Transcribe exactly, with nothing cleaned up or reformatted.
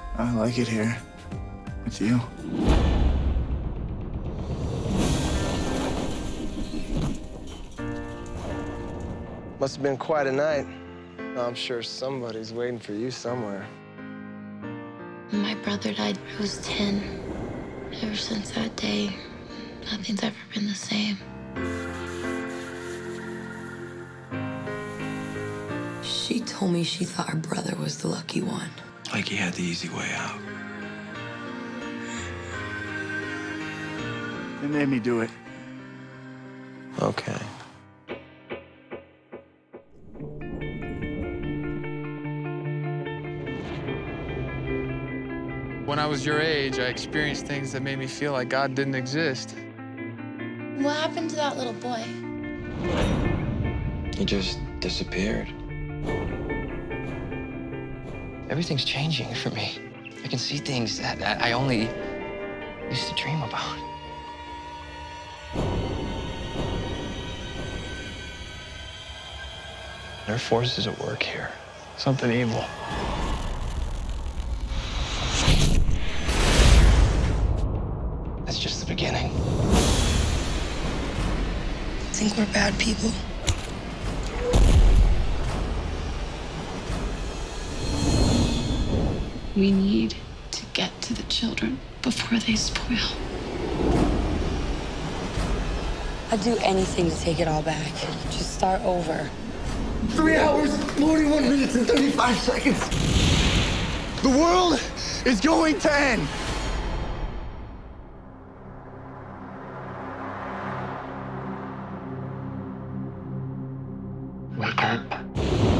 I like it here with you. Must have been quite a night. I'm sure somebody's waiting for you somewhere. My brother died when I was ten. Ever since that day, nothing's ever been the same. She told me she thought her brother was the lucky one. Like he had the easy way out. They made me do it. Okay. When I was your age, I experienced things that made me feel like God didn't exist. What happened to that little boy? He just disappeared. Everything's changing for me. I can see things that, that I only used to dream about. There are forces at work here. Something evil. That's just the beginning. Think we're bad people? We need to get to the children before they spoil. I'd do anything to take it all back. Just start over. Three hours, forty-one minutes, and thirty-five seconds. The world is going to end. Wake up.